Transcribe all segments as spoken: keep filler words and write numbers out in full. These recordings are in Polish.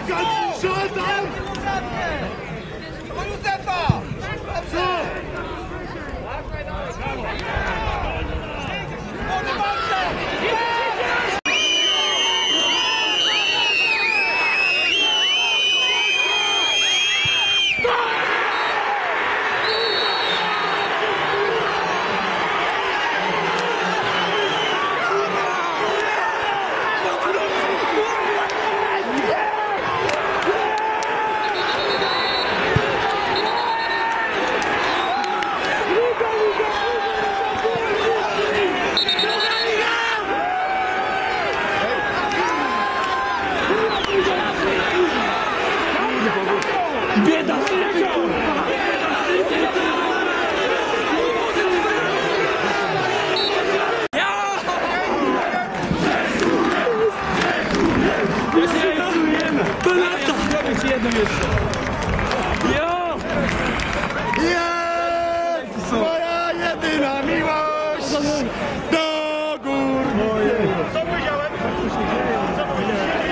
Bieda! To lata! Jedną jeszcze. Jo! Jest moja jedyna miłość do gór mojej. Co powiedziałem? Co powiedziałem?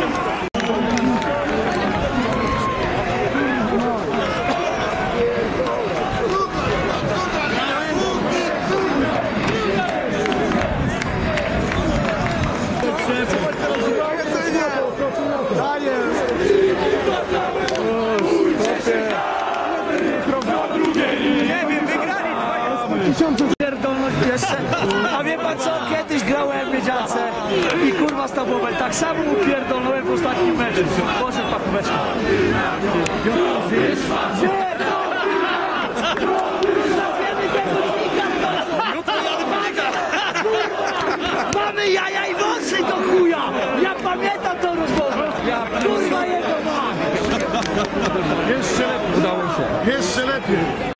Nie wiem, wygrali pierdolność jeszcze. A wie pan co? Kiedyś grałem w Miedziance i kurwa z tobą tak samo mu pierdolnąłem w ostatnim meczu. Poszedł pakóweczka. Mamy jaja i włosy do chuja! Ja pamiętam tą rozmowę! Kurwa jego ma! Jeszcze lepiej. Udało się. Jeszcze lepiej.